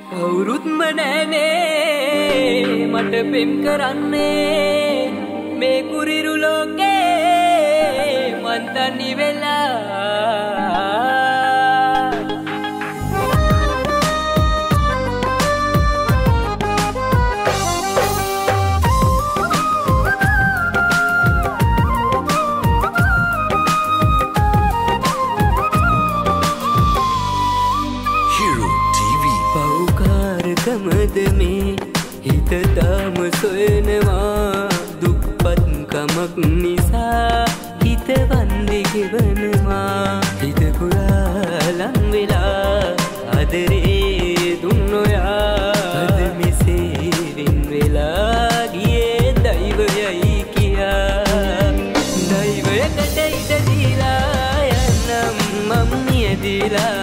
කවුරුත්ම නෑනේ මට පෙම් කරන්නේ මේ කුරිරු ලෝකේ මන් තනි වෙලා කමද මේ හිත තාම සොයනවා දුප්පත් කමක් නිසා හිත වන්දි ගෙවනවා හිත පුරා ලං වෙලා ආදරේ දුන්නොයා අද මෙසේ වින් වෙලා ගියේ දෛවයයි කියා දෛවයකට ඉඩ දීලා යනම් මම මියදිලා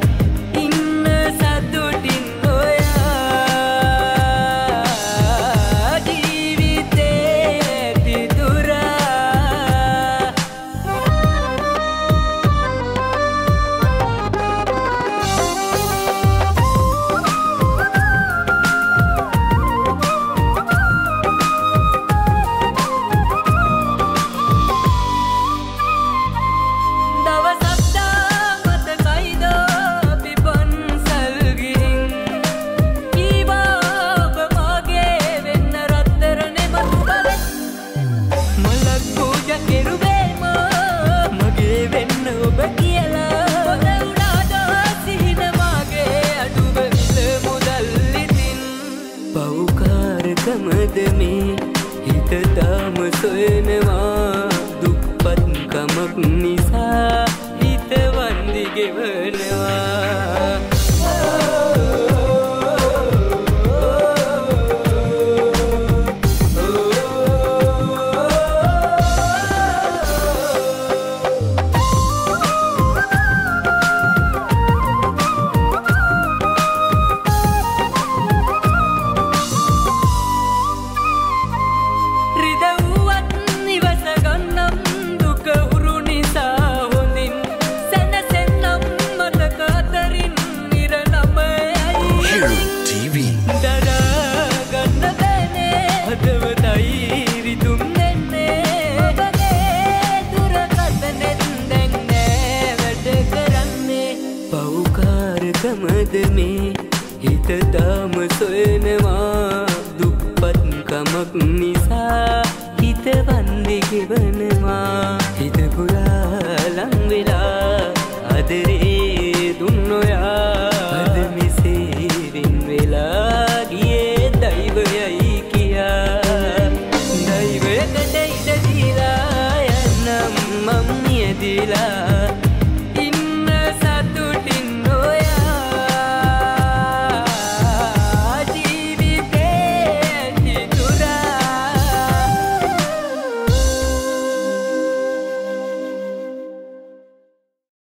කමද මේ හිත තාම සොයනවා දුප්පත් කමක් නිසා හිත වන්දි ගෙවනවා කමද මේ හිත තාම සොයනවා දුප්පත් කමක් නිසා හිත වන්දි ගෙවනවා හිත පුරා ලං වෙලා ආදරේ දුන්නොයා අද මෙසේ වින් වෙලා ගියේ දෛවයයි කියා දෛවයකට ඉඩ දීලා යනම් මම මියදිලා